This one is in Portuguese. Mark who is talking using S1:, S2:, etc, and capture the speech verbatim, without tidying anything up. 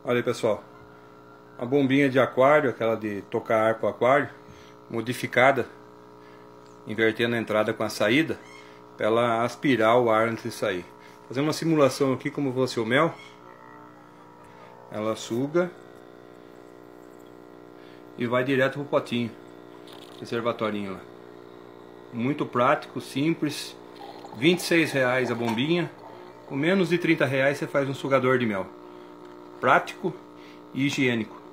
S1: Olha aí, pessoal, a bombinha de aquário, aquela de tocar ar para o aquário, modificada, invertendo a entrada com a saída, para ela aspirar o ar antes de sair. Fazendo uma simulação aqui como fosse o mel, ela suga e vai direto pro potinho, reservatório lá. Muito prático, simples, vinte e seis reais a bombinha, com menos de trinta reais você faz um sugador de mel. Prático e higiênico.